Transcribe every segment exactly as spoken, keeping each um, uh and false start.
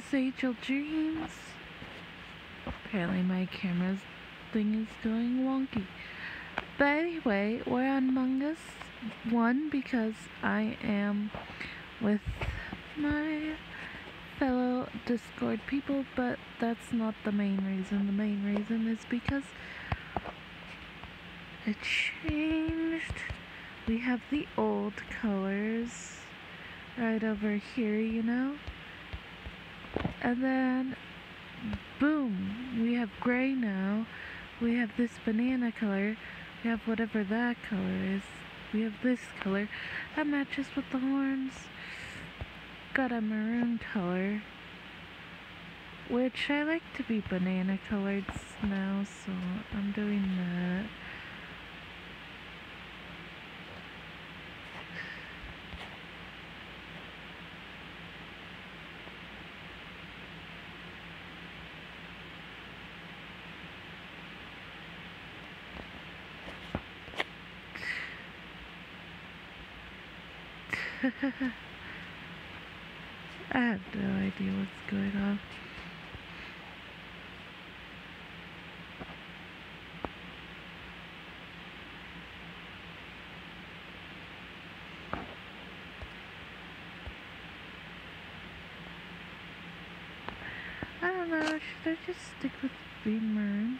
Angel Dreams. Apparently my camera's thing is going wonky. But anyway, we're on Among Us one because I am with my fellow Discord people, but that's not the main reason. The main reason is because it changed. We have the old colors right over here, you know? And then, boom, we have gray now. We have this banana color. We have whatever that color is. We have this color that matches with the horns. Got a maroon color, which I like to be banana colored now, so I'm doing that. I have no idea what's going on. I don't know, should I just stick with being maroon?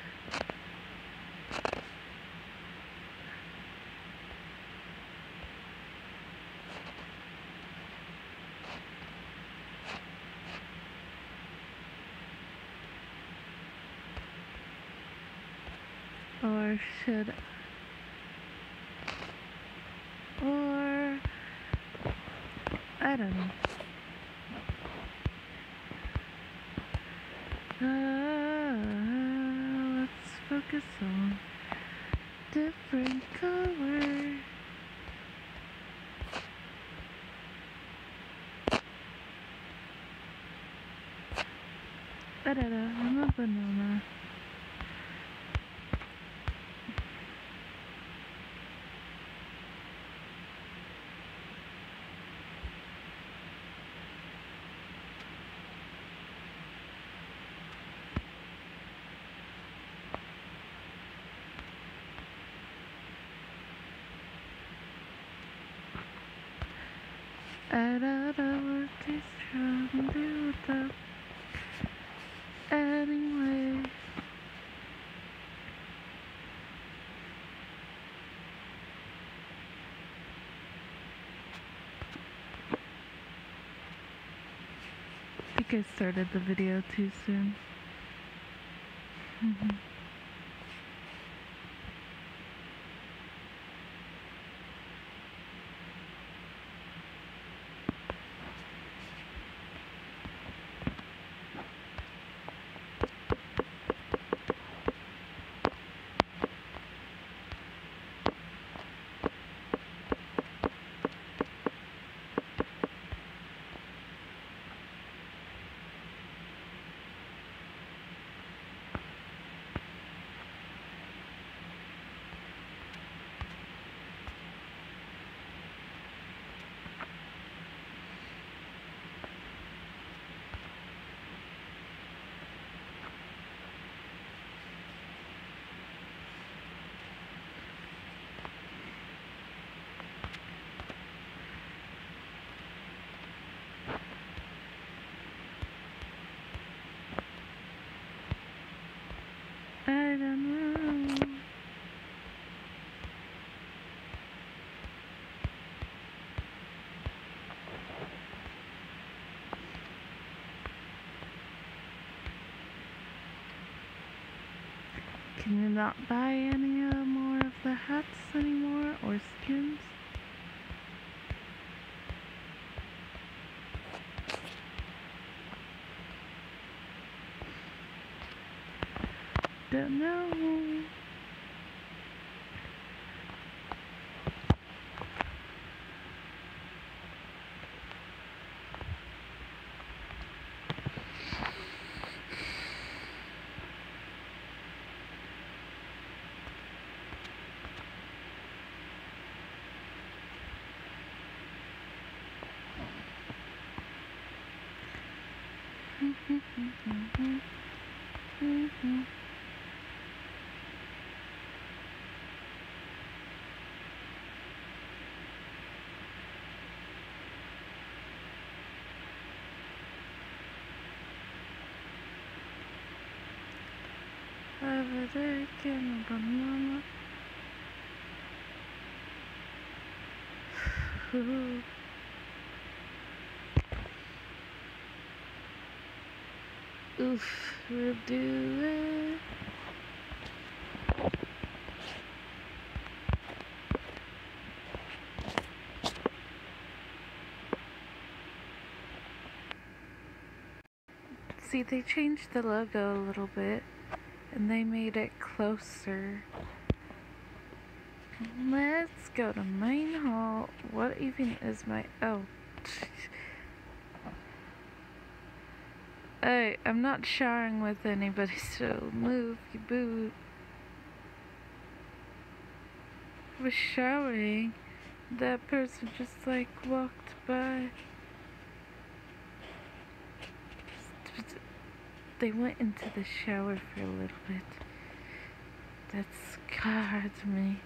Or should, or, I don't know. Uh, let's focus on different color. I don't know, I'm a banana. I don't know what this drum do without. Anyway, I think I started the video too soon. Mm-hmm. I don't know. Can you not buy any uh, more of the hats anymore, or skins? Don't know. Have a day, can a banana. Oof, we'll do it. See, they changed the logo a little bit, and they made it closer. Let's go to main hall. What even is my... Oh. Hey, I'm not showering with anybody, so move, you boot. I was showering. That person just, like, walked by. They went into the shower for a little bit. That scarred me.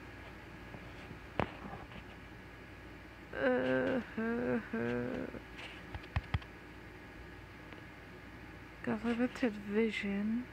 Uh, uh, uh. Got limited vision.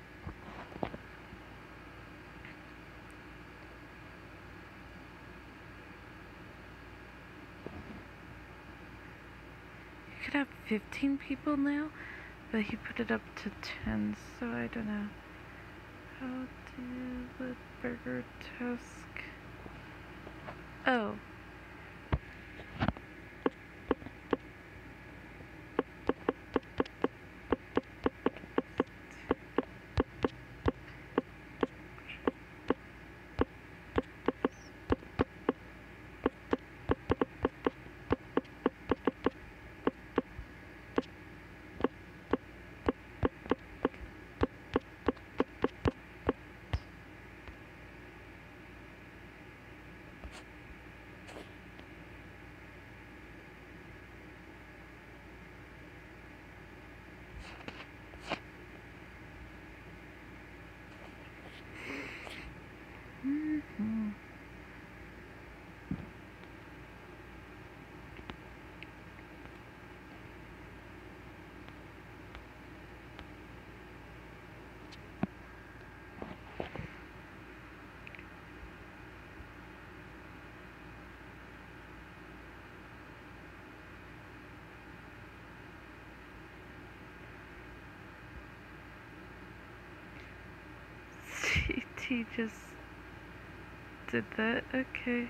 You could have fifteen people now, but he put it up to ten, so I don't know. How do the burger toast? Oh. Mm-hmm. He just did that. Okay.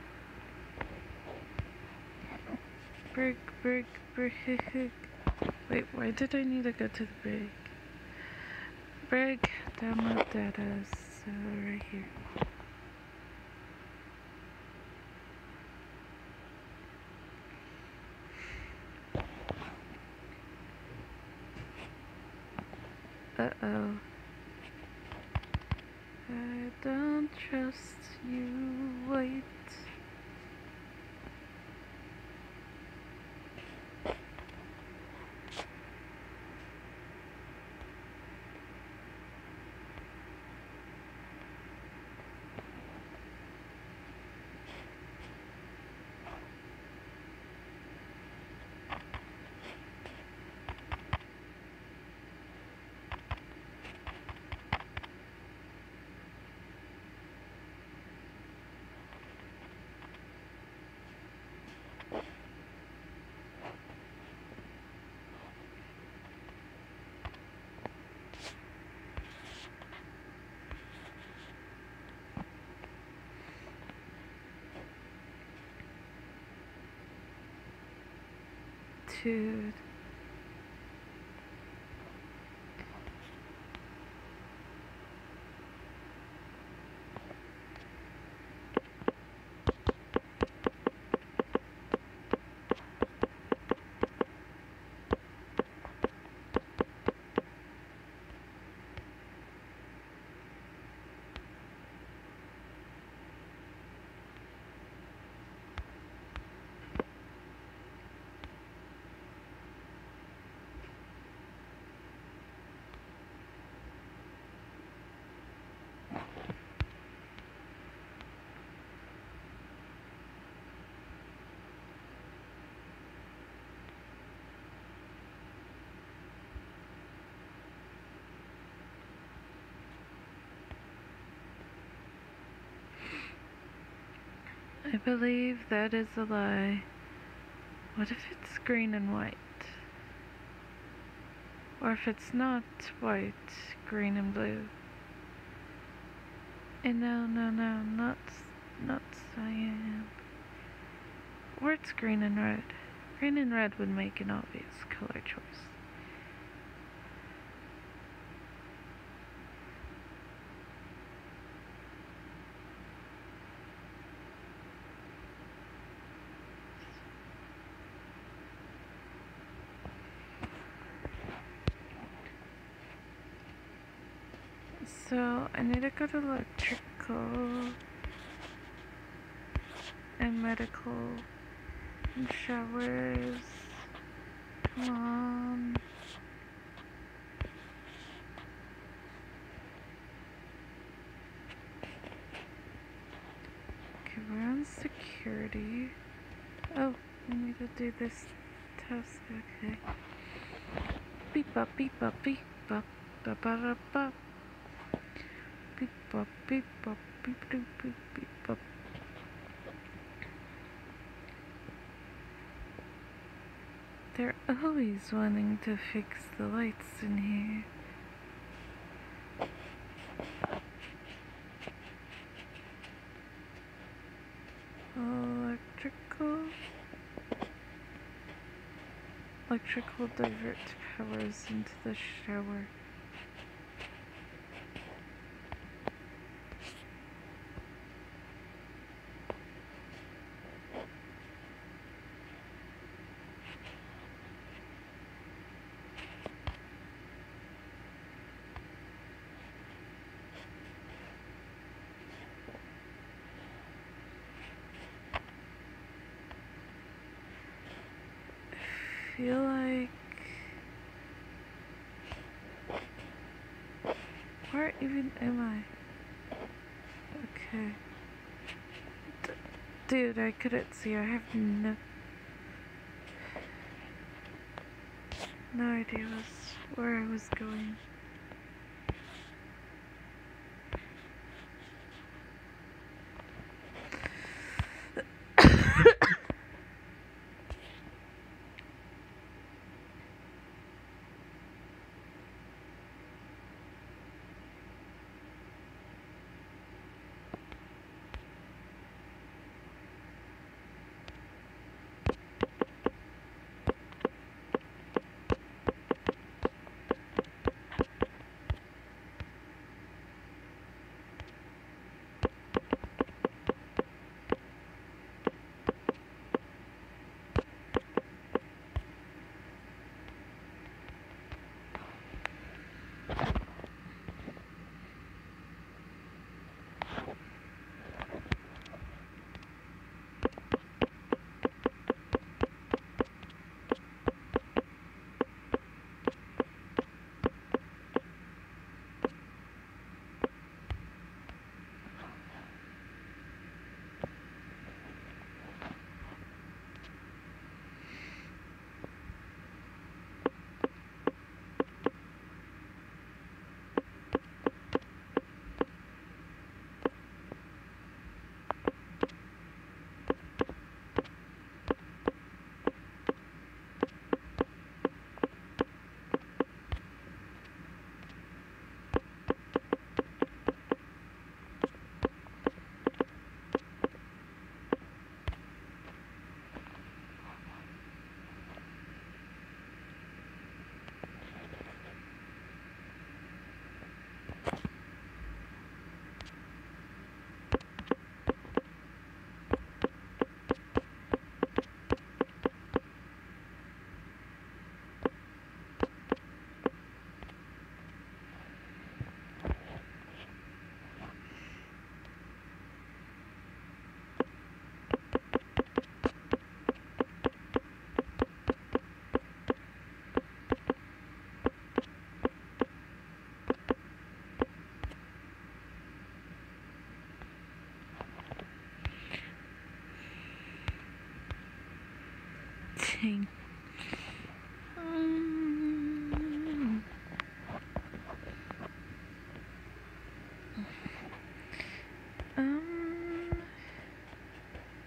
Break, break, break. Wait, why did I need to go to the break? Break, download data. So, right here. Uh-oh. I don't trust you. Wait. Dude. I believe that is a lie. What if it's green and white? Or if it's not white, green and blue? And no, no, no, not, not cyan. Or it's green and red. Green and red would make an obvious color choice. So I need to go to electrical and medical and showers. Come on. Okay, we're on security. Oh, I need to do this task. Okay. Beep up, beep up, beep up, ba ba ba ba. Beep up, beep up, beep doop, beep beep up. They're always wanting to fix the lights in here. Electrical. Electrical divert powers into the shower. I feel like... Where even am I? Okay. D dude, I couldn't see. I have no... No idea was where I was going. Dang. Um, um,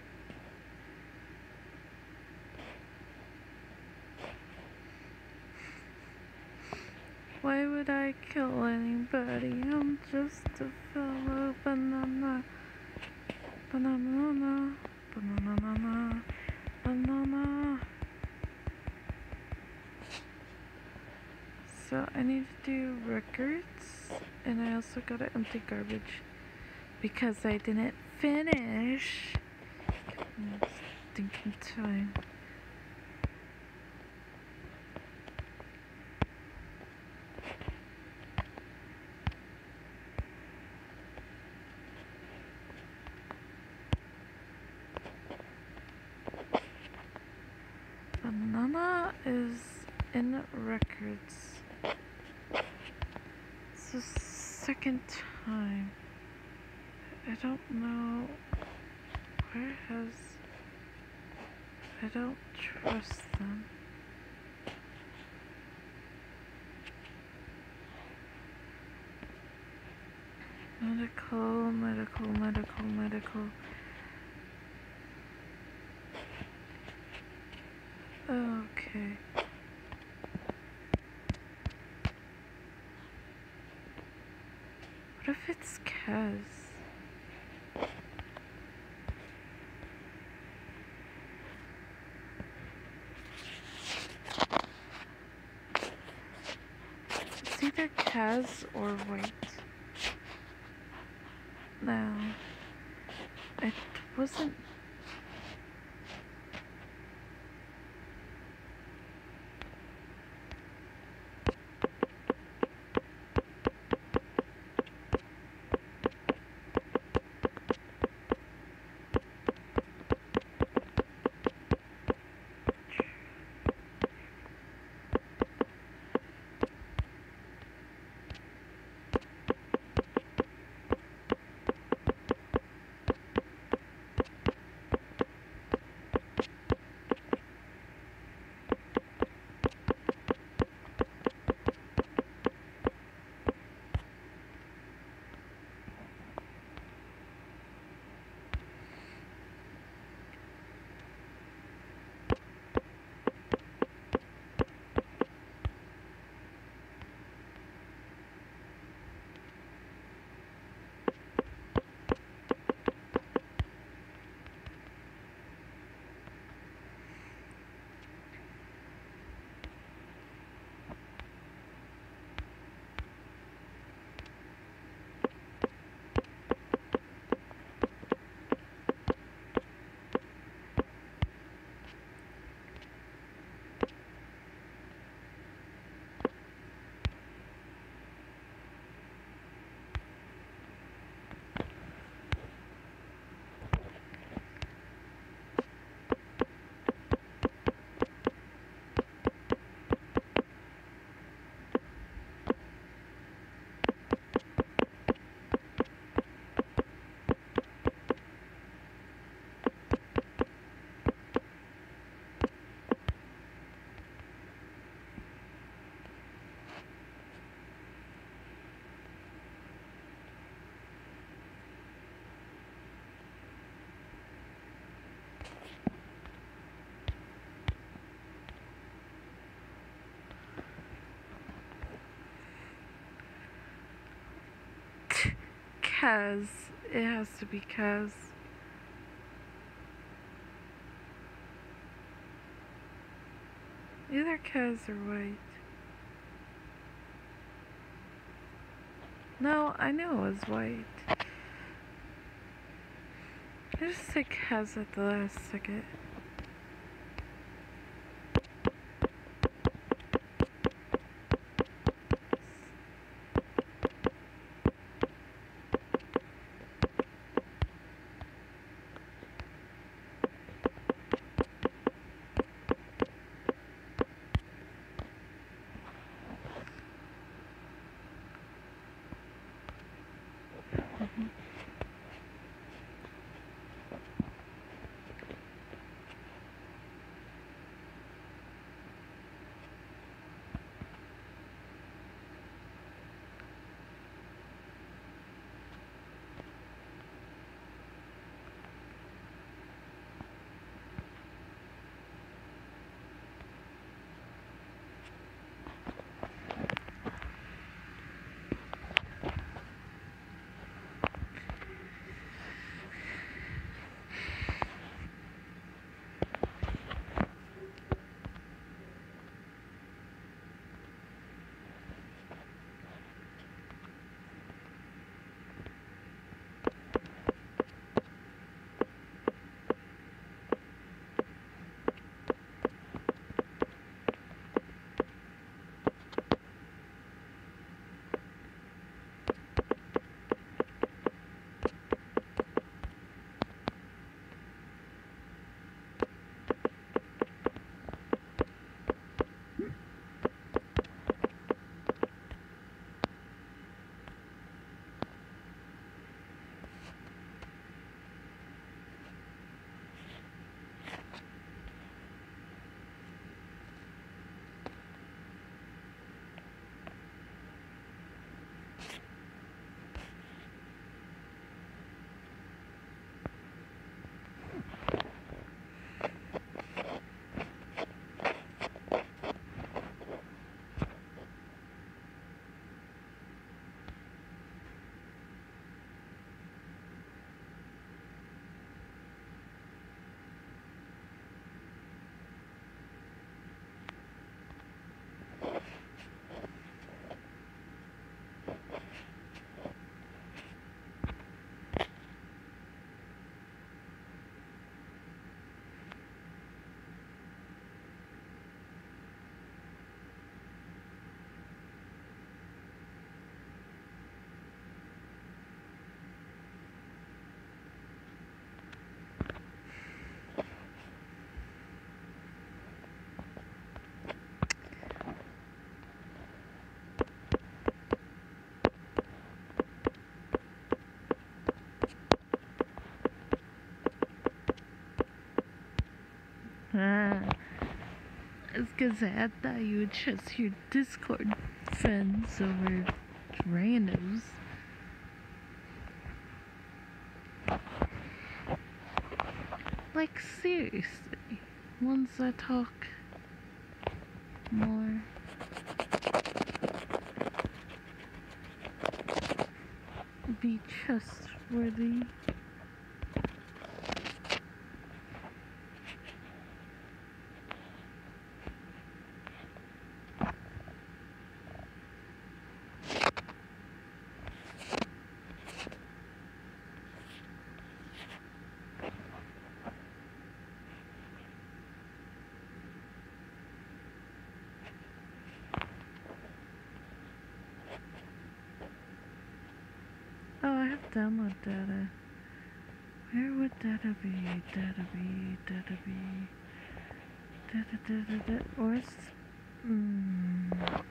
would I kill anybody? I'm just a fellow banana. Banana. Banana. Banana. So I need to do records, and I also gotta empty garbage because I didn't finish. Stinking time. Banana is in records. It's the second time. I don't know where has. I don't trust them. Medical, medical, medical, medical. Okay. What if it's Kaz? It's either Kaz or White. No. It wasn't. Kaz. It has to be Kaz. Either Kaz or White. No, I knew it was White. I just said Kaz at the last second. It's because I thought you would trust your Discord friends over randoms. Like, seriously. Ones that talk more. Be trustworthy. Oh, I have download data. Where would data be? Data be? Data be? Data, data, data. Where's... Hmm...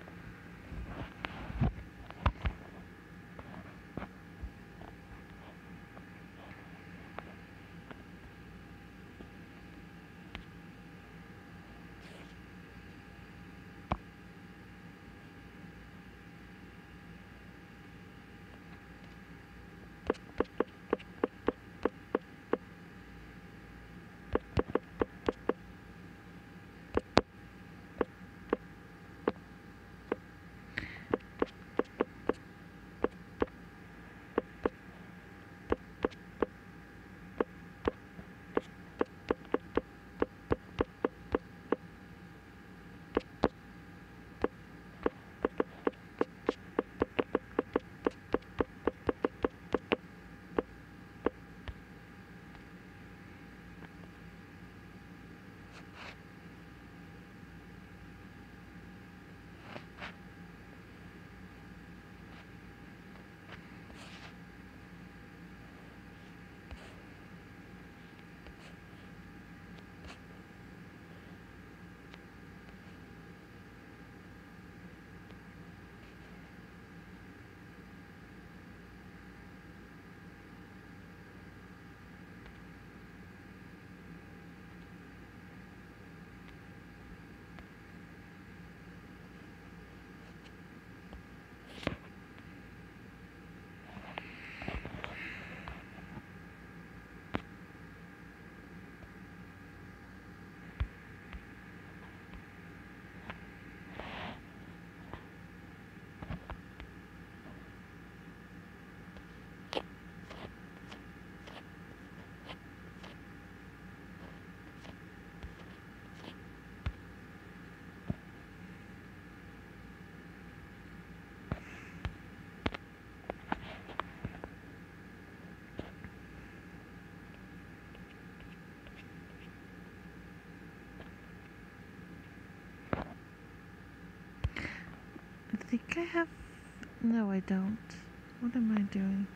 I think I have... No, I don't. What am I doing?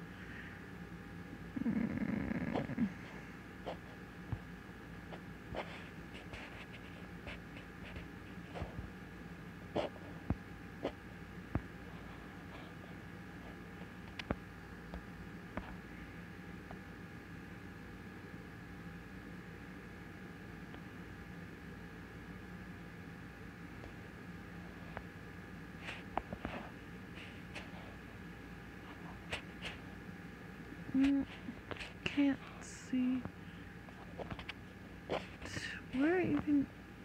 Mm. Mm, can't see. Where even...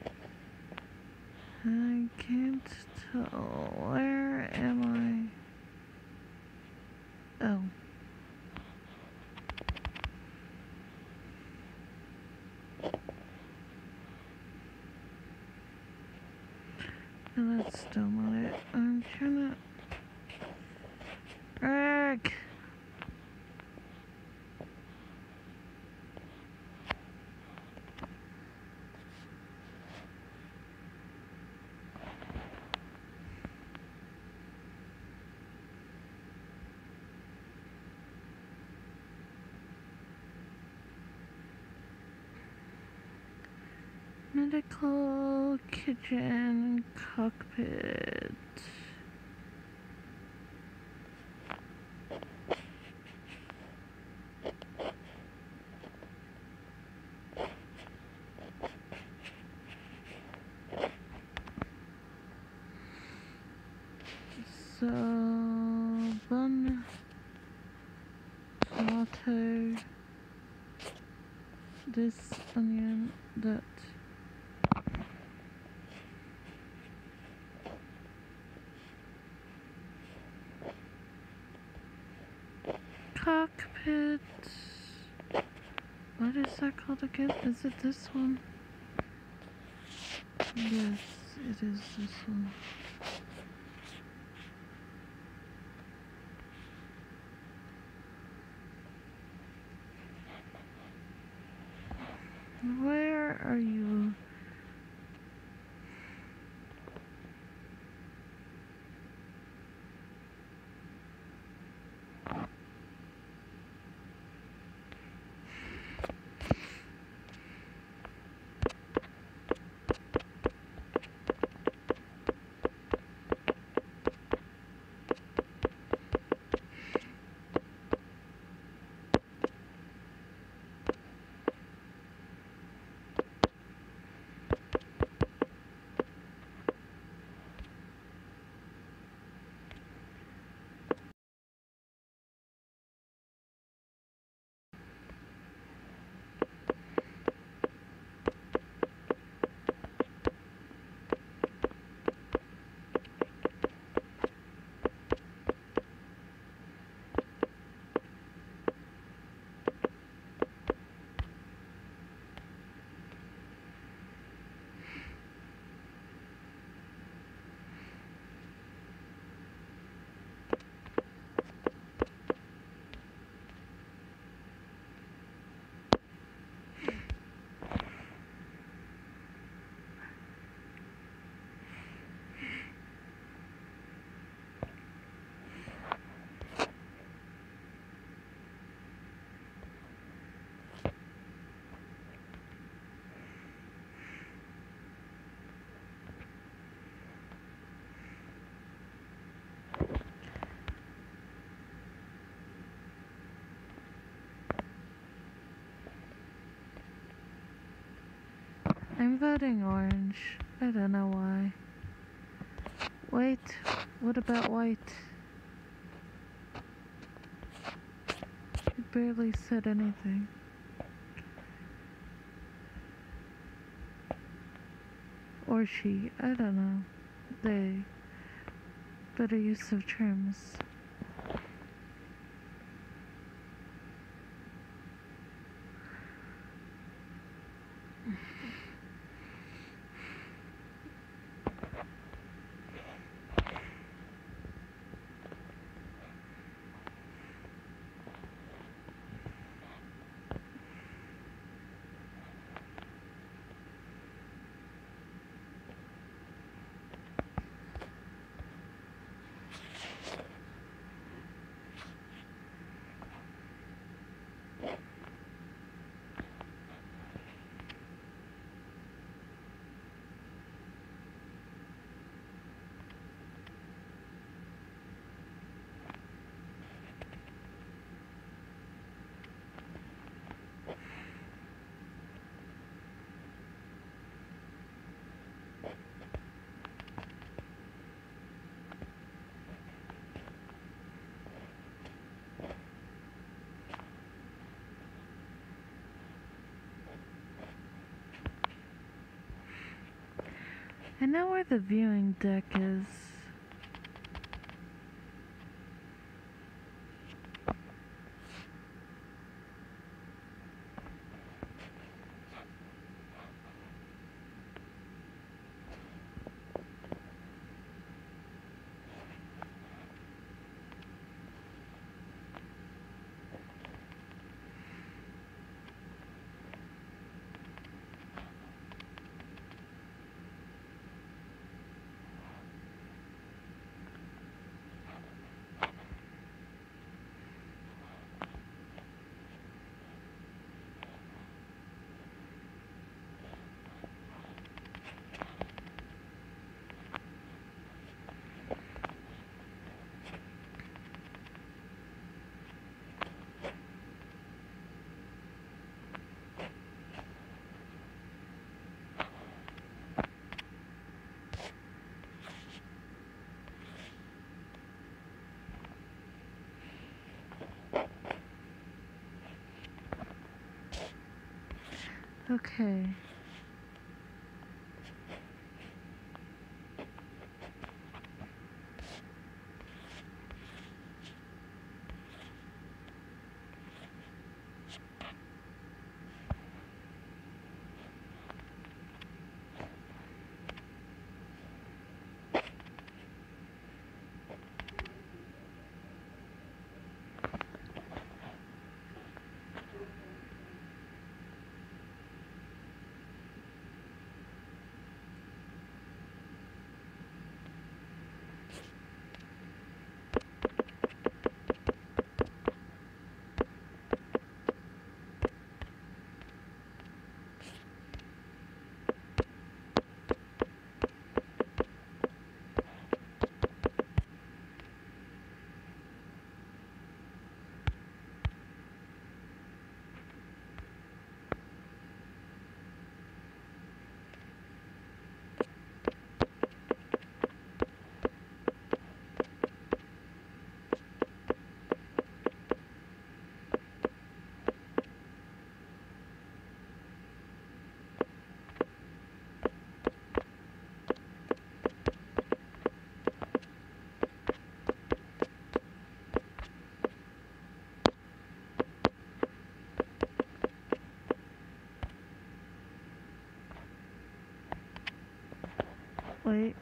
I can't tell. Where am I? Oh. No, that's still not it. I'm trying to... Ugh! Medical kitchen cockpit. So, bun, tomato, this onion, that. Cockpit. What is that called again? Is it this one? Yes, it is this one. Where are you? I'm voting orange. I don't know why. Wait, what about white? You barely said anything. Or she, I don't know. They. Better use of terms. I know where the viewing deck is. Okay. Wait.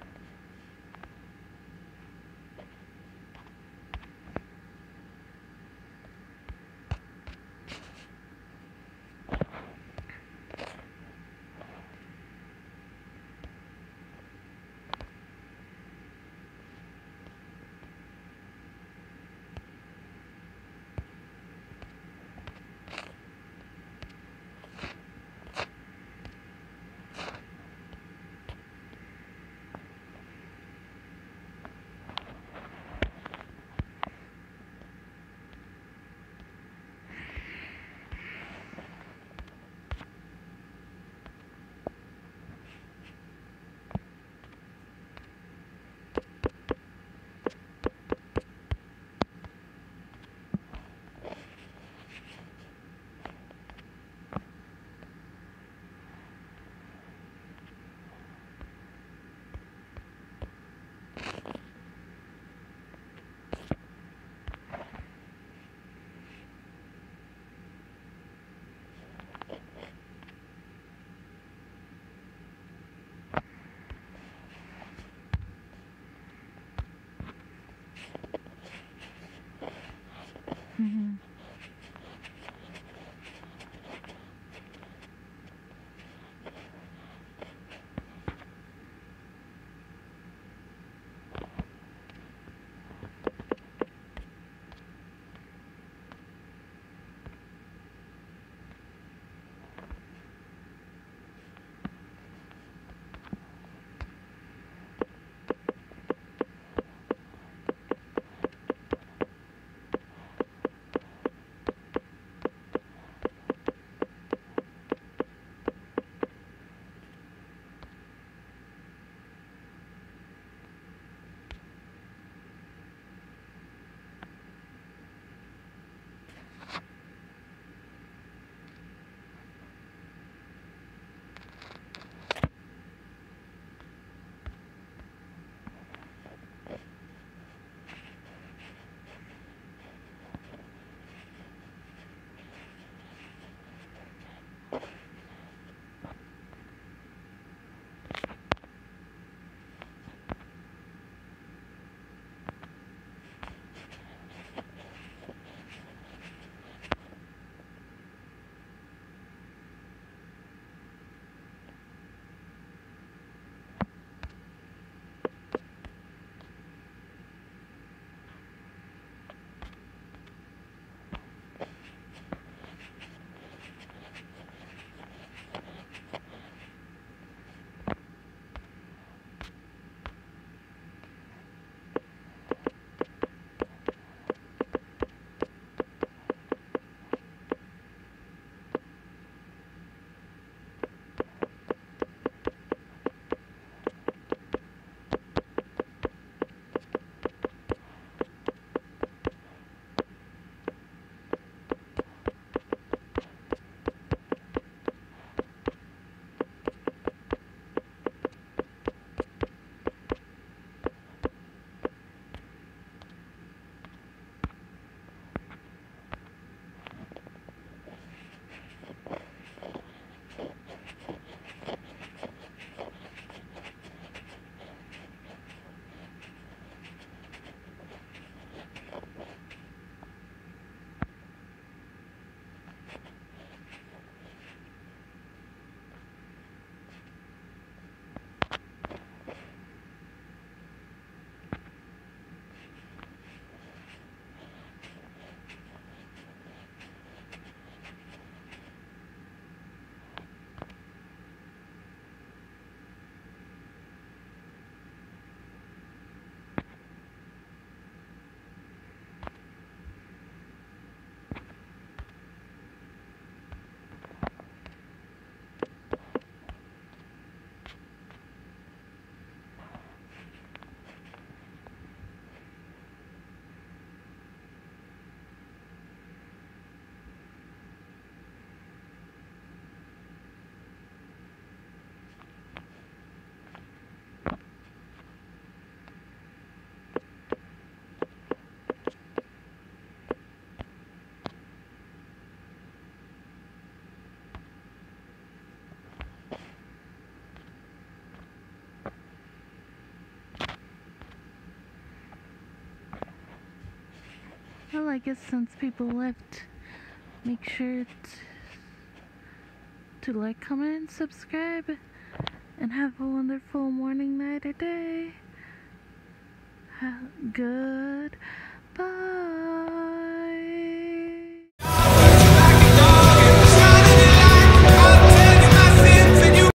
Mm-hmm. Well, I guess since people left, make sure t- to like, comment, and subscribe. And have a wonderful morning, night, or day. Ha- good. Bye.